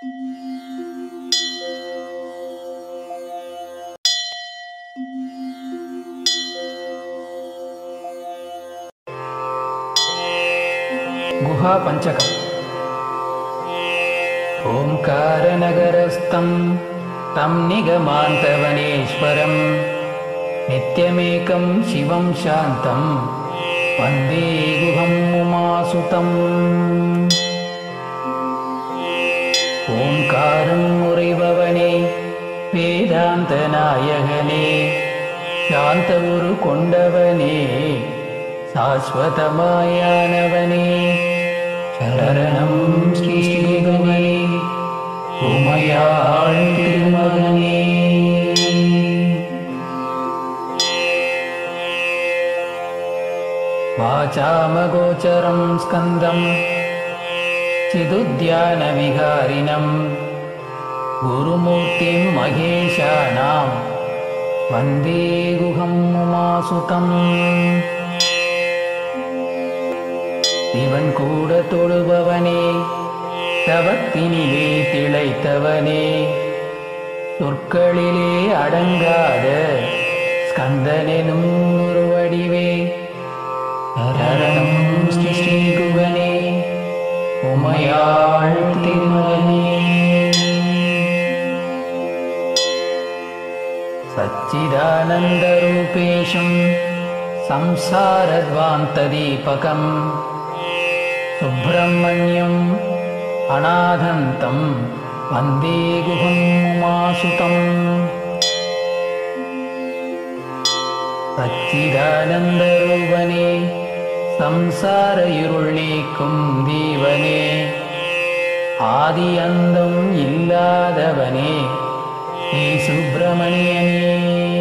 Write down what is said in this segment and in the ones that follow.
गुहा पंचकम्। ओंकारनगरस्थं तं निगमान्तवनेश्वरं नित्यमेकं शिवं शान्तं वन्दे गुहं उमासुतम्। ओंकारं उறைபவனே வேதாந்த நாயகனே சாந்த உரு கொண்டவனே शाश्वतमायानवने शरणं श्रीगुगने उमयाळ तिरुमगने। वाचामगोचरं स्कन्दं चिदुद्यानविहारिणं गुरुमूर्तिं महेशानां वन्दे गुहं उमासुतम्। இவன் கூட தொழுபவனே தவத்தினிலே திளைத்தவனே சொற்களிலே அடங்காத ஸ்கந்தனெனும் ஒரு வடிவே சரணம் ஸ்ரீகுகனே உமையாள் திருமகனே। सच्चिदानन्दरूपेशं संसारध्वान्तदीपकम् सुब्रह्मण्यम् अनाथन्तं वन्दे गुहं उमासुतम्। सच्चिदानन्दरूपने संसार இருள் நீக்கும் தீவனே ஆதி அந்தம் இல்லாதவனே ஸ்ரீ சுப்பிரமணியனே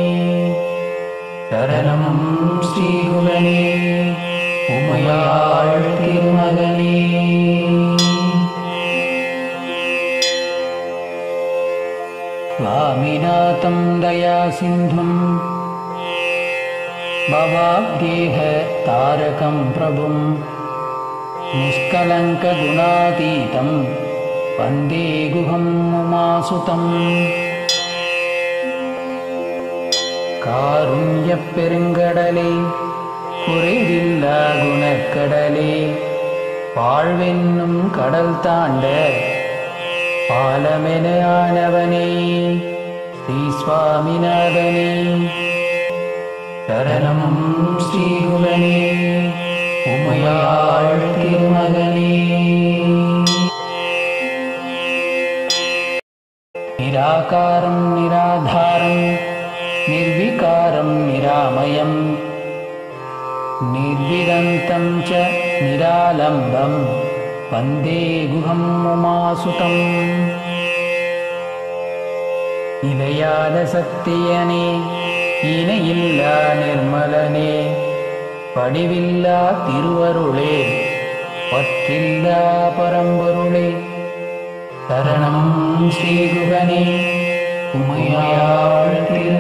சரணம் ஸ்ரீகுகனே உமையாள் திருமகனே। स्वामिनाथं दयासिन्धुं भवाब्देह तारकं प्रभुं निष्कलङ्कगुणातीतं वन्दे गुहं उमासुतम्। कारुण्यपेरुङ्गडले குறைவில்லா குணக்கடலே வாழ்வென்னும் கடல் தாண்ட பாலமென ஆனவனே ஸ்ரீ சுவாமிநாதனே சரணம் ஸ்ரீகுகனே உமையாள் திருமகனே। நிராகாரம் நிராதாரம் निर्विकारं निरामयं निर्विदन्तं च निरालम्बं वन्दे गुहं उमासुतम्। நிலையான சத்தியனே இணையில்லா நிர்மலனே படிவில்லா திருவருளே பற்றில்லா பரம்பொருளே சரணம் ஸ்ரீகுகனே உமையாள் திரு